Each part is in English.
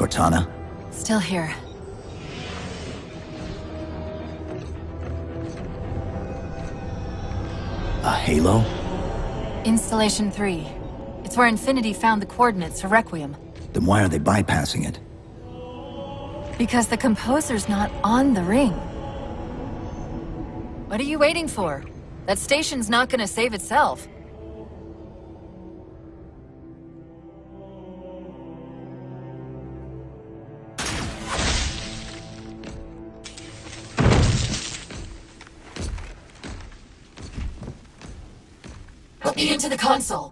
Cortana? Still here. A Halo? Installation 3. It's where Infinity found the coordinates for Requiem. Then why are they bypassing it? Because the composer's not on the ring. What are you waiting for? That station's not gonna save itself. Put me into the console.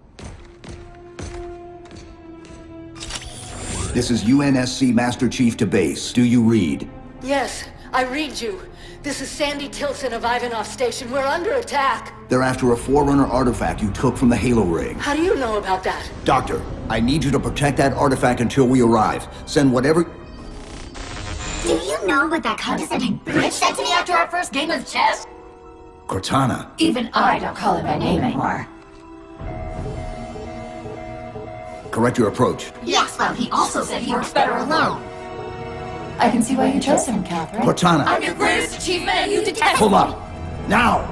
This is UNSC Master Chief to base. Do you read? Yes, I read you. This is Sandy Tilson of Ivanov Station. We're under attack. They're after a Forerunner artifact you took from the Halo ring. How do you know about that? Doctor, I need you to protect that artifact until we arrive. Send whatever... Do you know what that condescending bitch said to me after our first game of chess? Cortana. Even I don't call him by name anymore. Correct your approach. Yes, well, he also said he works better alone. I can see why you chose him, Catherine. Cortana. I'm your greatest achievement and you detest Pull me. up! Now!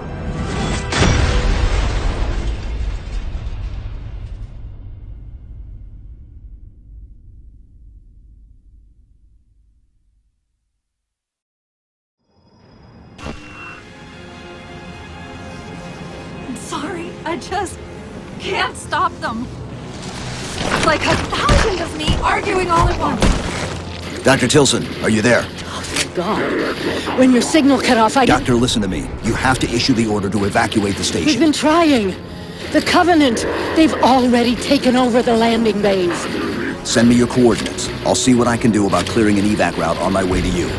I'm sorry, I just can't stop them. It's like 1,000 of me arguing all at once. Dr. Tilson, are you there? Oh, my God. When your signal cut off, Doctor, listen to me. You have to issue the order to evacuate the We've station. been trying. The Covenant, they've already taken over the landing bays. Send me your coordinates. I'll see what I can do about clearing an evac route on my way to you.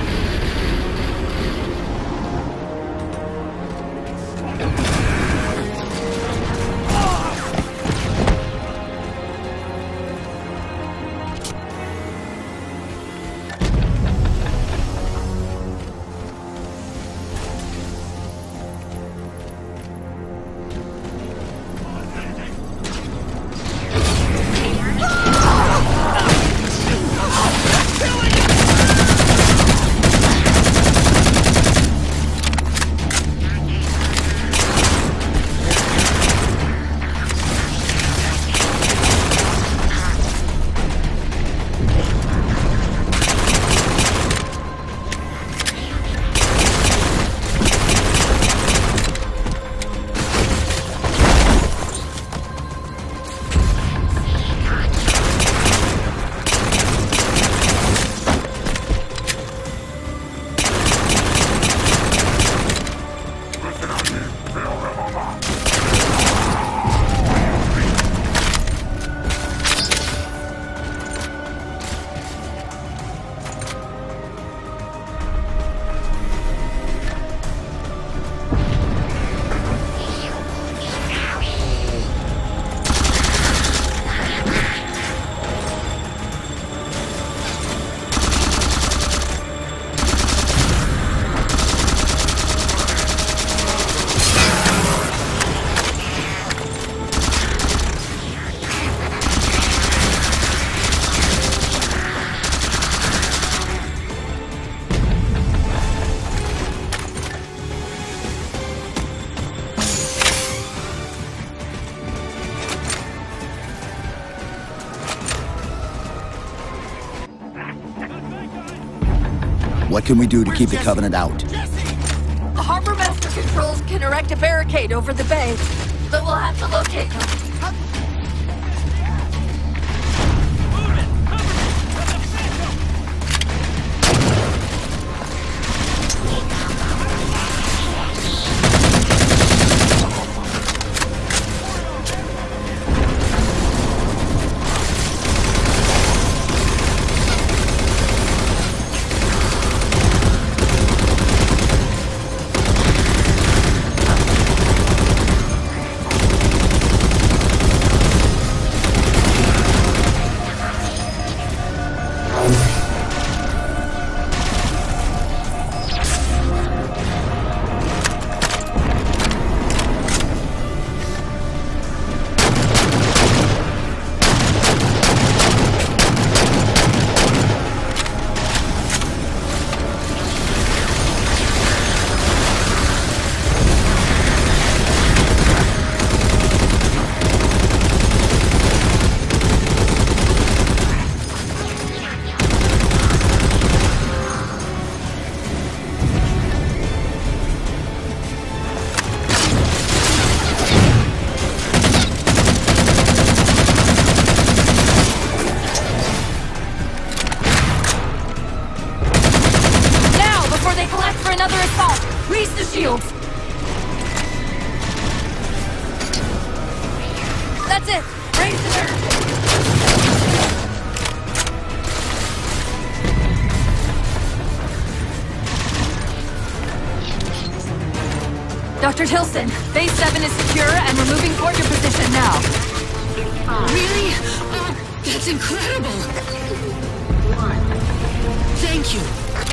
What can we do to keep the Covenant out? The harbor master controls can erect a barricade over the bay, but we'll have to locate them. That's it! Raise the nerve! Dr. Tilson, Base 7 is secure and we're moving toward your position now. Really? That's incredible! Thank you.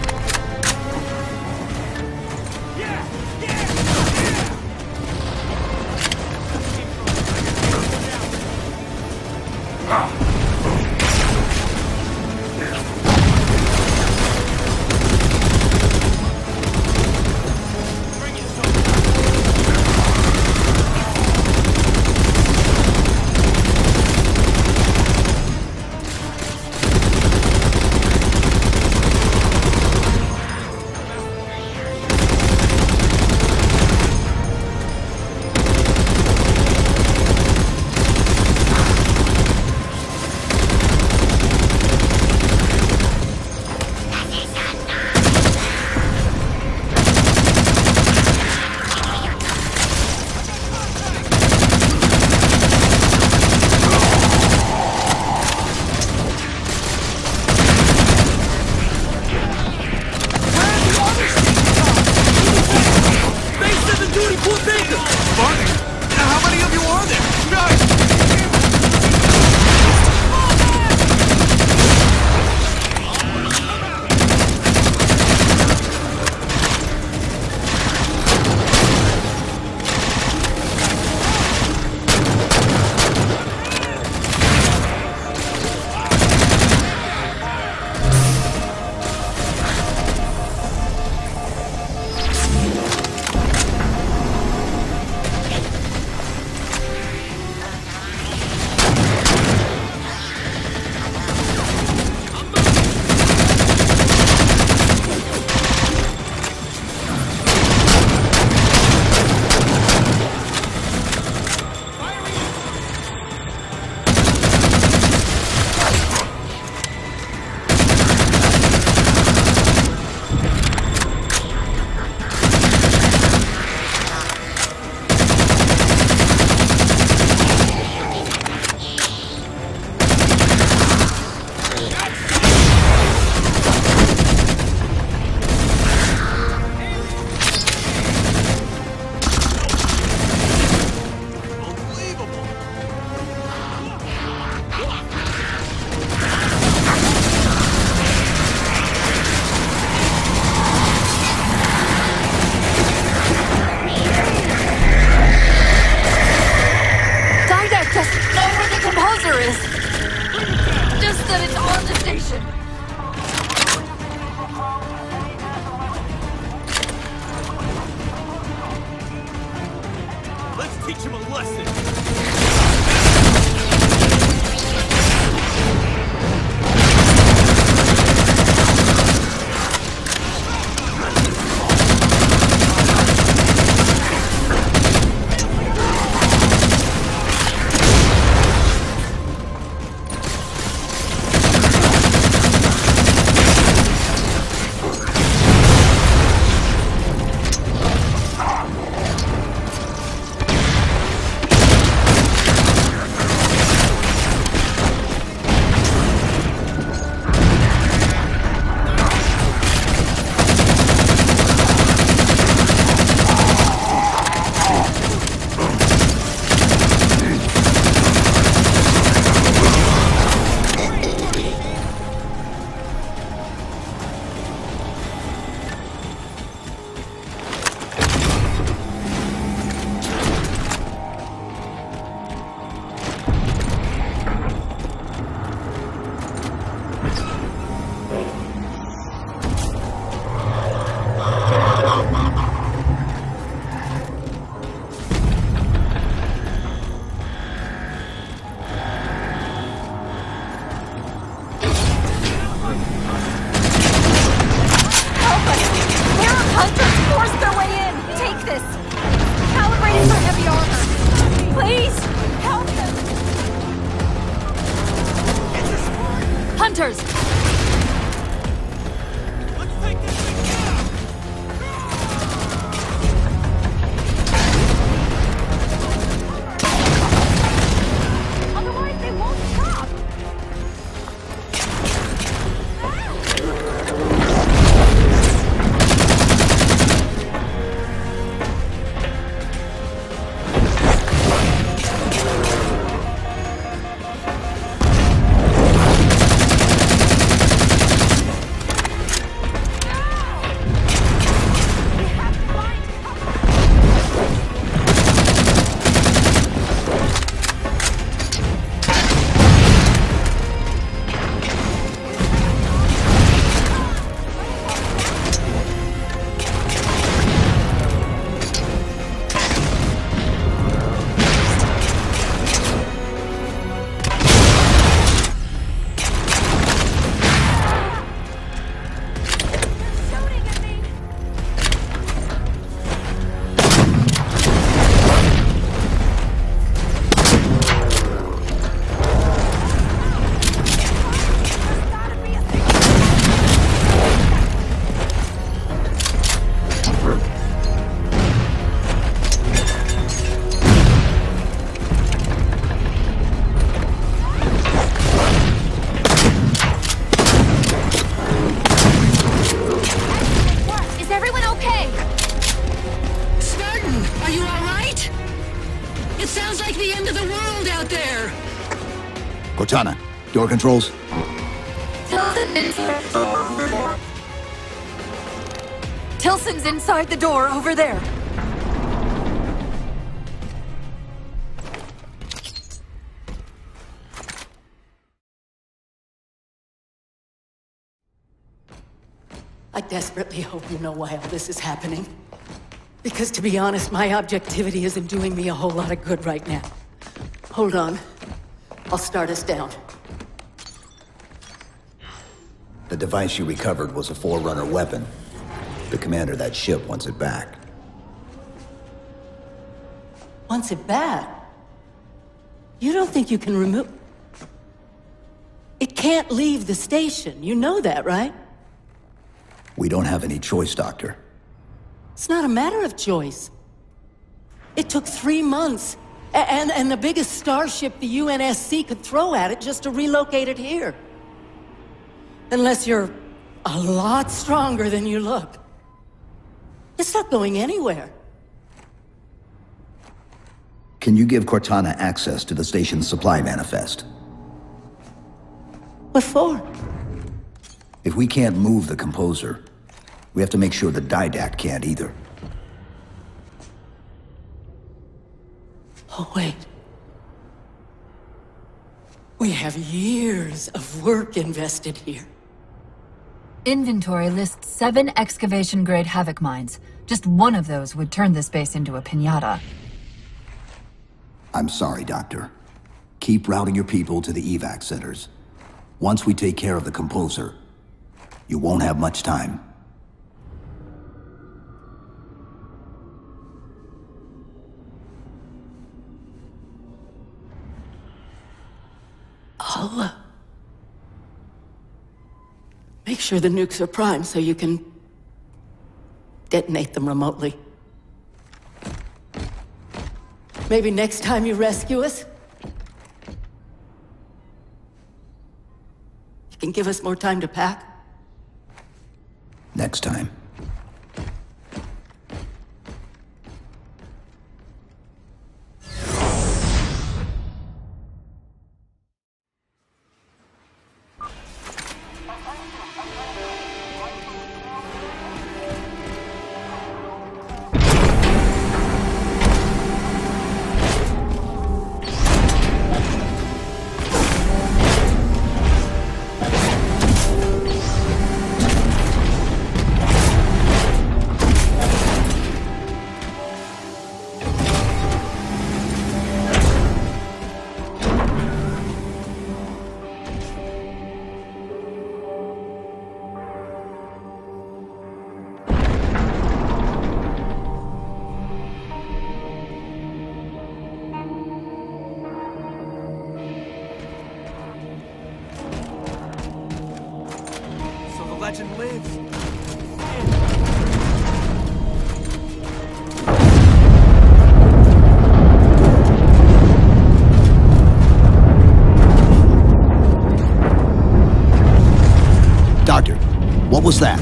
Teach him a lesson! Hunters! Let's take this thing down! Cortana, door controls? Tilson's inside the door over there. I desperately hope you know why all this is happening. Because to be honest, my objectivity isn't doing me a whole lot of good right now. Hold on. I'll start us down. The device you recovered was a Forerunner weapon. The commander of that ship wants it back. Wants it back? You don't think you can remove... It can't leave the station. You know that, right? We don't have any choice, Doctor. It's not a matter of choice. It took 3 months. And the biggest starship the UNSC could throw at it just to relocate it here. Unless you're a lot stronger than you look. It's not going anywhere. Can you give Cortana access to the station's supply manifest? What for? If we can't move the composer, we have to make sure the Didact can't either. Oh, wait. We have years of work invested here. Inventory lists 7 excavation-grade Havoc mines. Just one of those would turn this base into a piñata. I'm sorry, Doctor. Keep routing your people to the evac centers. Once we take care of the composer, you won't have much time. I'll, make sure the nukes are primed so you can detonate them remotely. Maybe next time you rescue us, you can give us more time to pack. Next time. Legend lives. Doctor, what was that?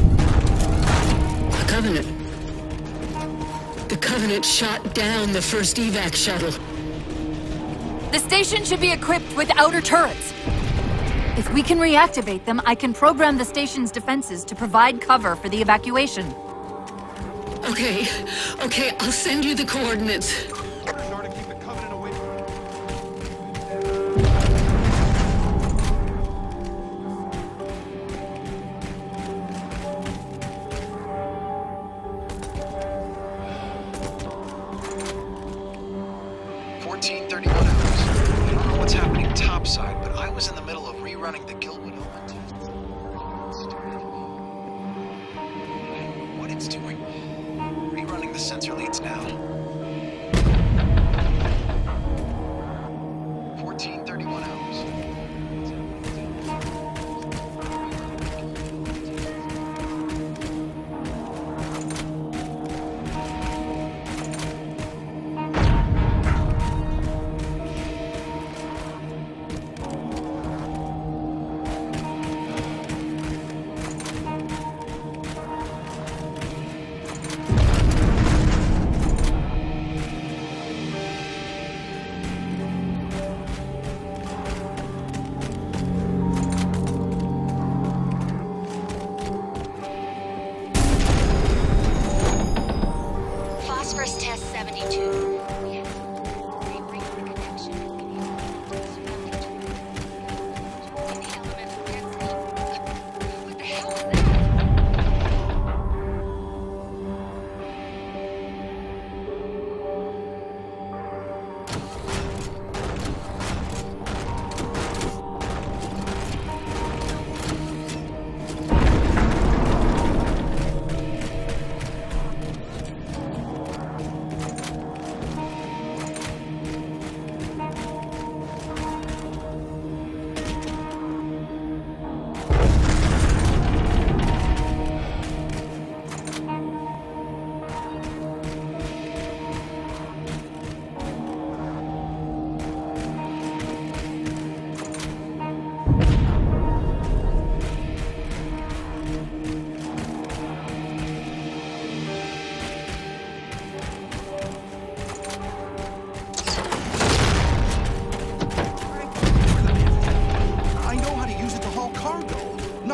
The Covenant. The Covenant shot down the first evac shuttle. The station should be equipped with outer turrets. If we can reactivate them, I can program the station's defenses to provide cover for the evacuation. Okay, I'll send you the coordinates. To keep the Covenant away from I don't know what's happening topside, but I was in the middle of rerunning the Gilwood element. What it's doing. Rerunning the sensor leads now. 1431 hours.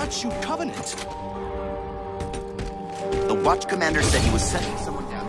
not shoot Covenant. The Watch Commander said he was sending someone down.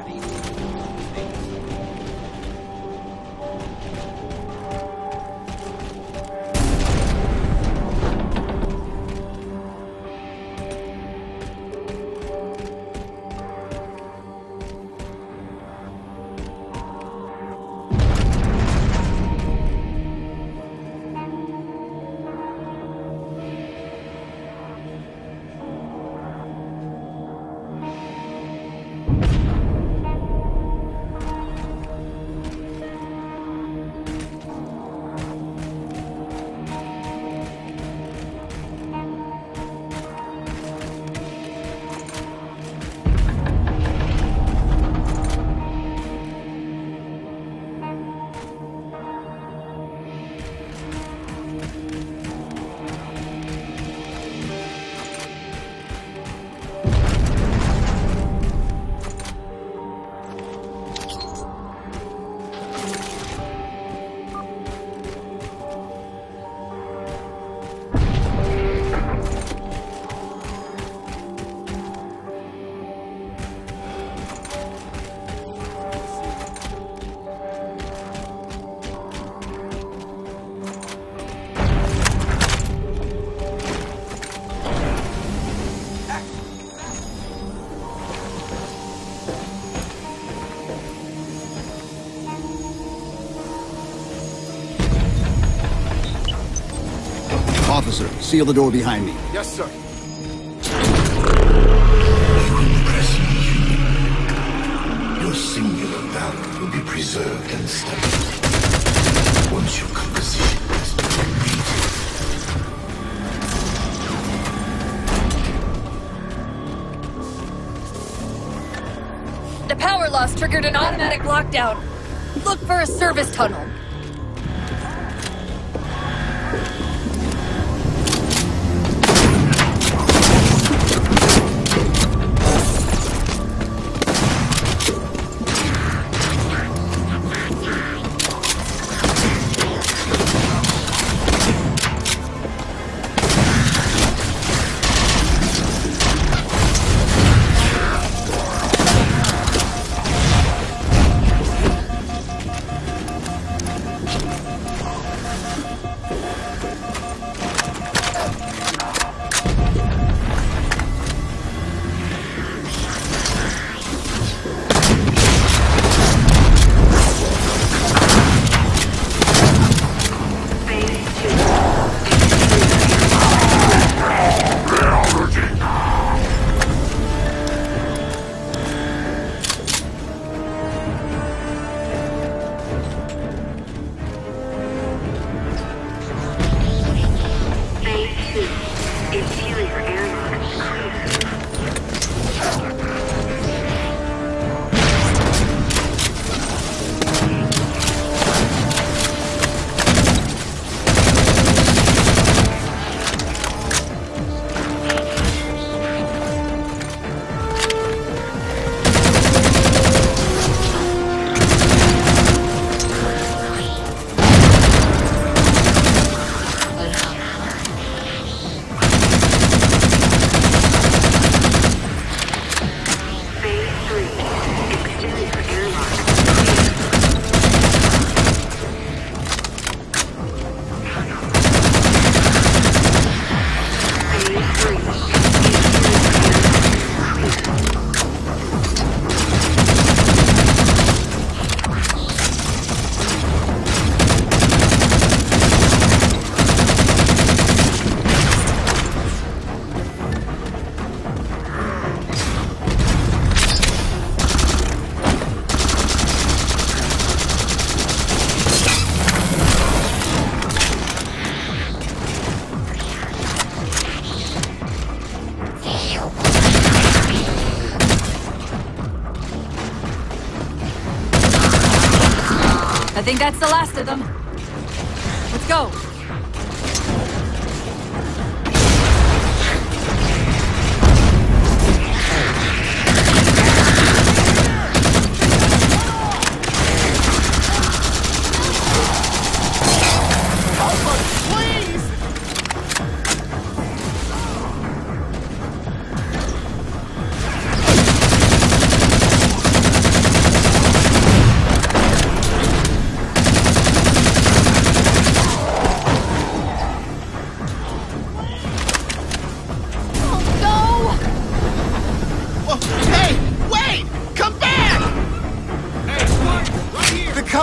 Officer, seal the door behind me. Yes, sir. Your singular value will be preserved and studied. Once your composition has been completed. The power loss triggered an automatic lockdown. Look for a service tunnel. I think that's the last of them. Let's go.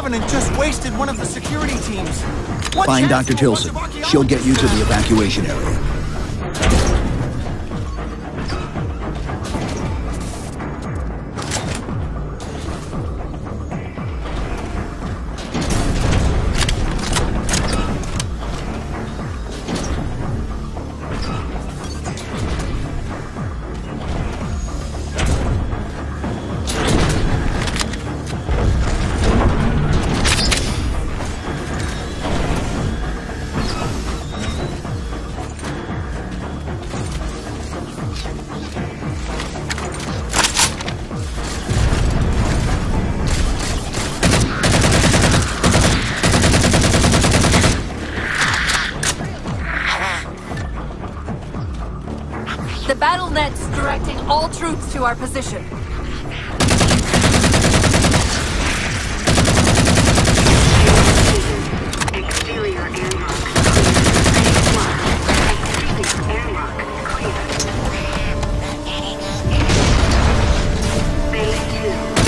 Covenant just wasted one of the security teams. What Find chance Dr. do a bunch Tilson. of She'll get you to the archaeologists evacuation area. The battle net's directing all troops to our position. Exterior airlock clear. Exterior airlock clear. Phase 2.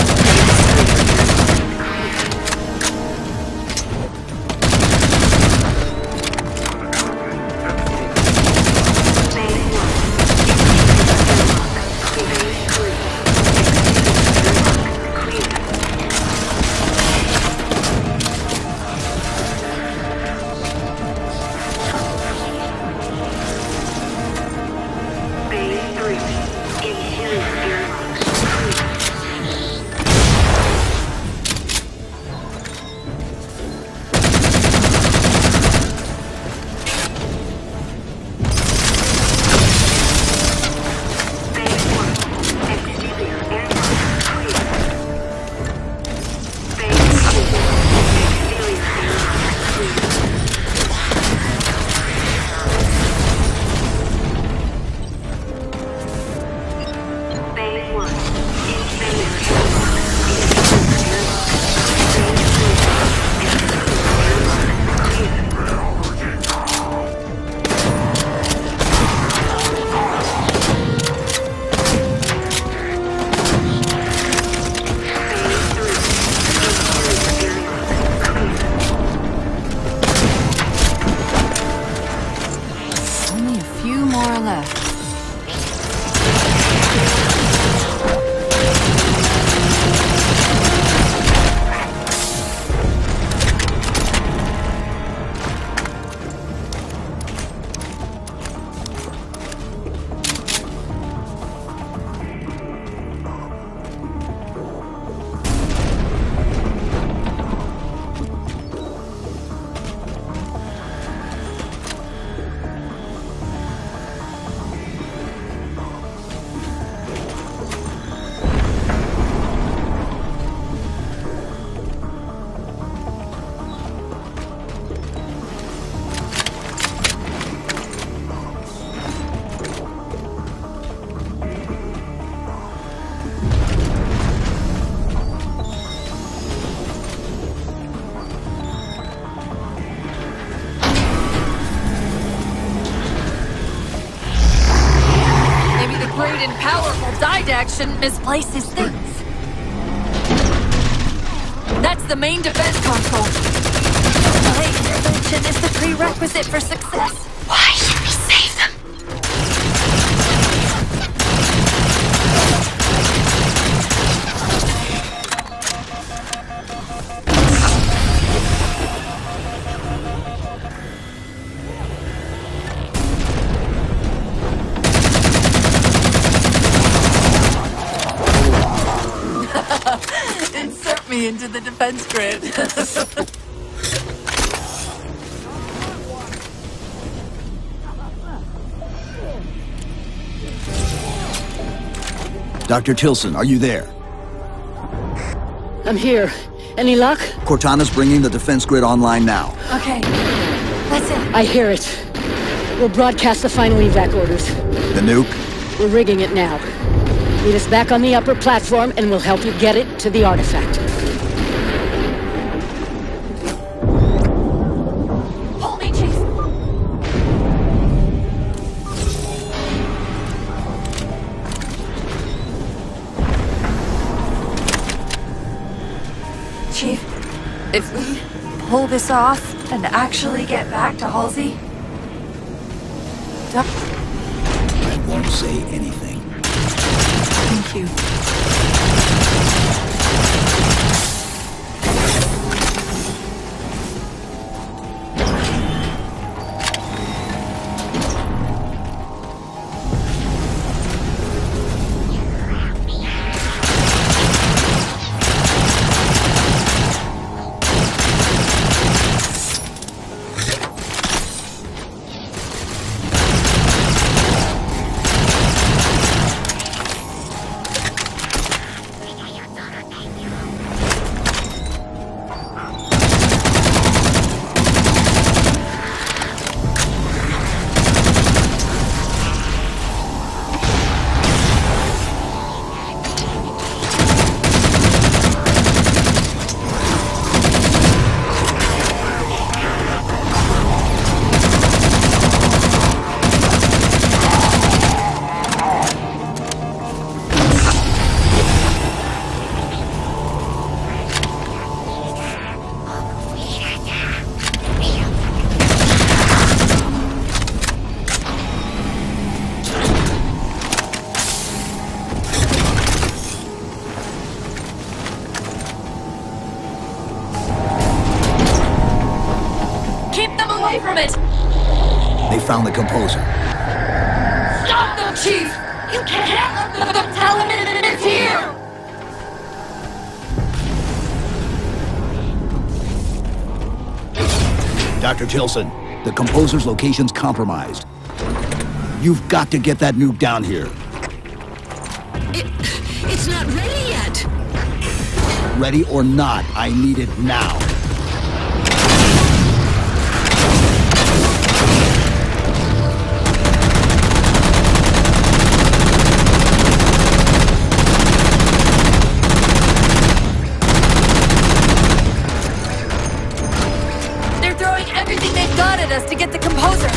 great and powerful Didact shouldn't misplace his things. That's the main defense console. Hey, intervention is the prerequisite for success. Why should we save them? Insert me into the defense grid. Dr. Tilson, are you there? I'm here. Any luck? Cortana's bringing the defense grid online now. Okay, that's it. I hear it. We'll broadcast the final evac orders. The nuke? We're rigging it now. Meet us back on the upper platform and we'll help you get it to the artifact. Hold me, Chief. Chief, pull this off and actually get back to Halsey? I won't say anything. Thank you. They found the composer. Stop them, Chief! You can't let them tell him it's here! Dr. Tilson, the composer's location's compromised. You've got to get that nuke down here. It's not ready yet. Ready or not, I need it now. They're throwing everything they've got at us to get the composer.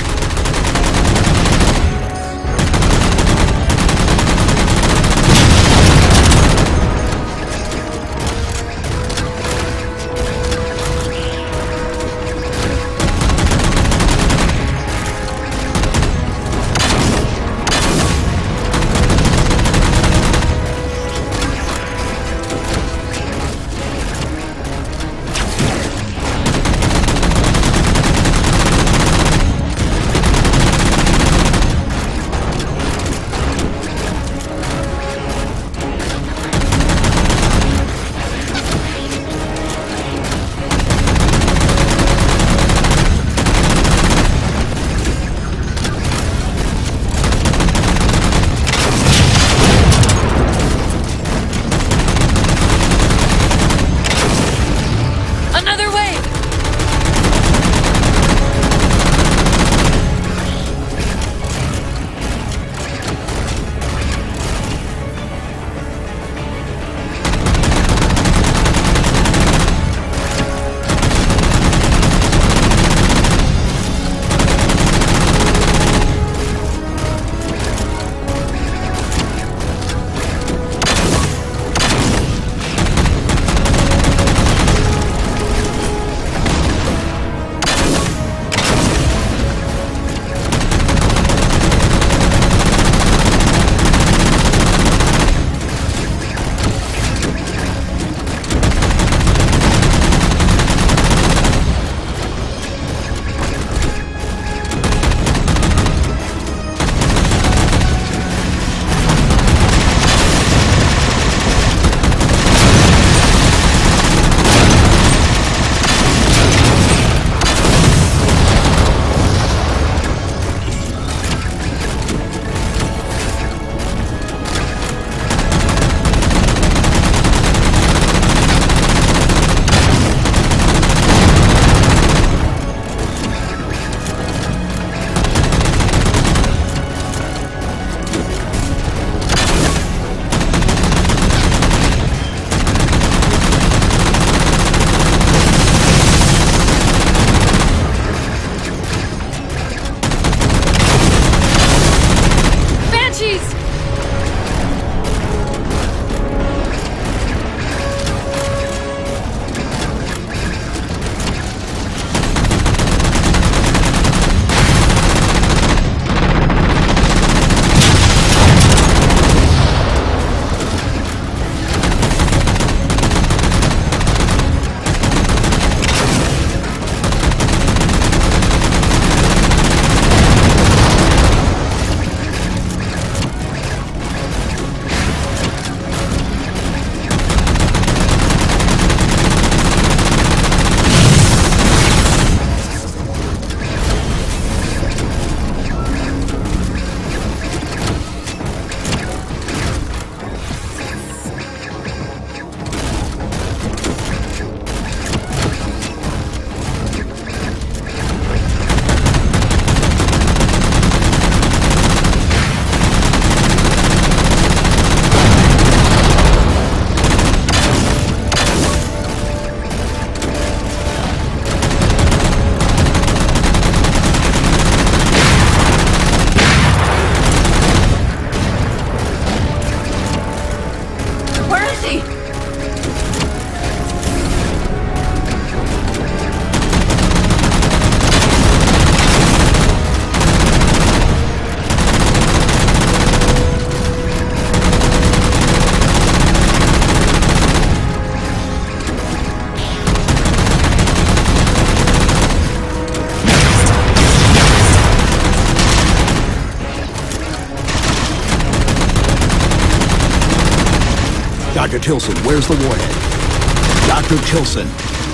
Dr. Tilson, where's the warhead? Dr. Tilson.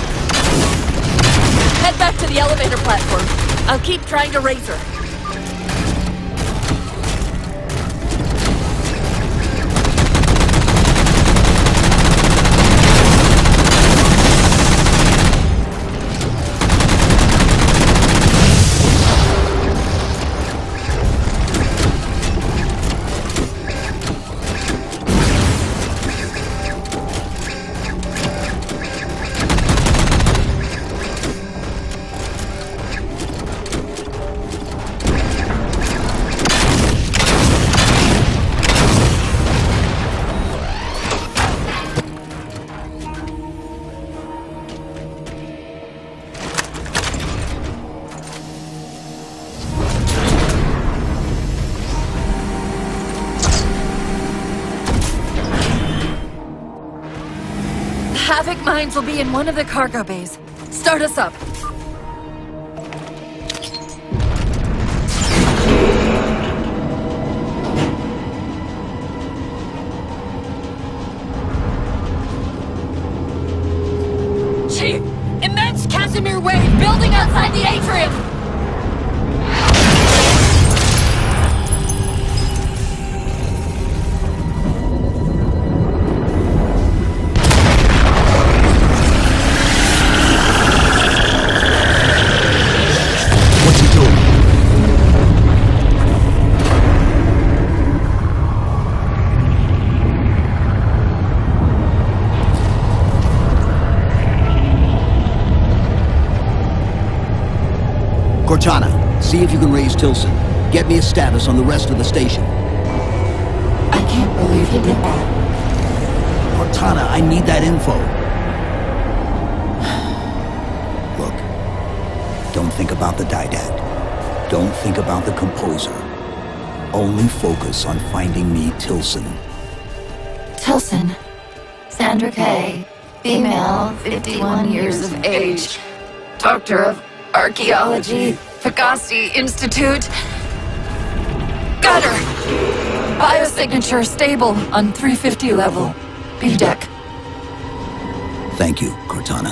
Head back to the elevator platform. I'll keep trying to raise her. Havoc mines will be in one of the cargo bays. Start us up. Chief! Immense Casimir wave building outside the atrium! Cortana, see if you can raise Tilson. Get me a status on the rest of the station. I can't believe he did that. Cortana, I need that info. Look, don't think about the Didact. Don't think about the composer. Only focus on finding me Tilson. Tilson. Sandra Kay. Female, 51 years of age. Doctor of Archaeology, Pegasi Institute. Got her! Biosignature stable on 350 level. B deck. Thank you, Cortana.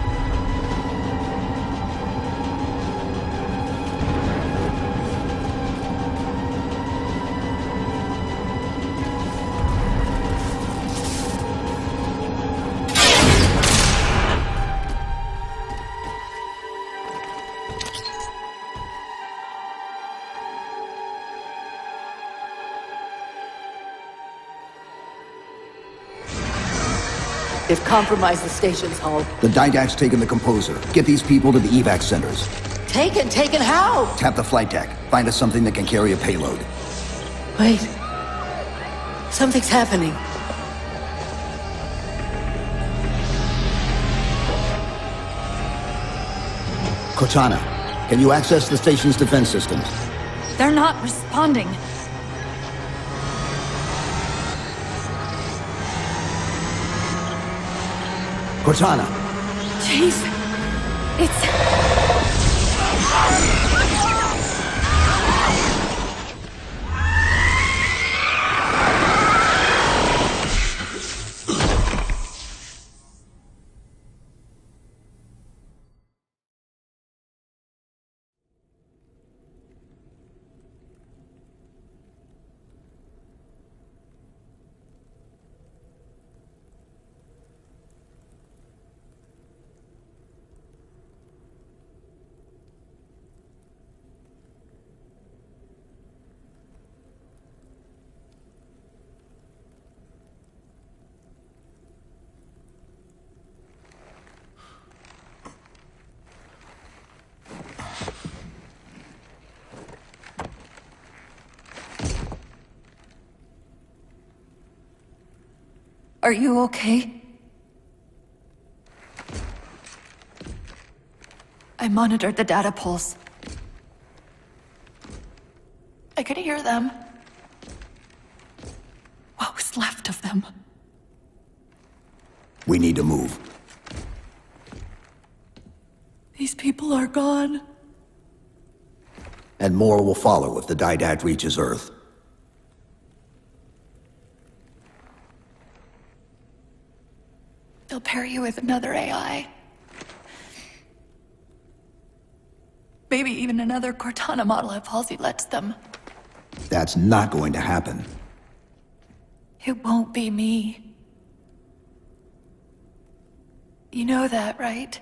They've compromised the station's hull. The Didact's taken the composer. Get these people to the evac centers. Taken how? Tap the flight deck. Find us something that can carry a payload. Wait. Something's happening. Cortana, can you access the station's defense systems? They're not responding. Cortana! Chief, it's... Are you okay? I monitored the data pulse. I could hear them. What was left of them? We need to move. These people are gone. And more will follow if the Didact reaches Earth. They'll pair you with another AI. Maybe even another Cortana model if Halsey lets them. That's not going to happen. It won't be me. You know that, right?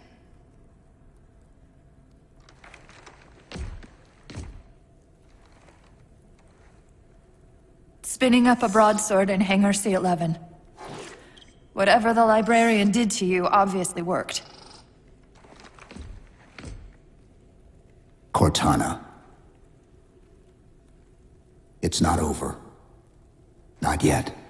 Spinning up a broadsword in Hangar C-11. Whatever the librarian did to you obviously worked. Cortana. It's not over. Not yet.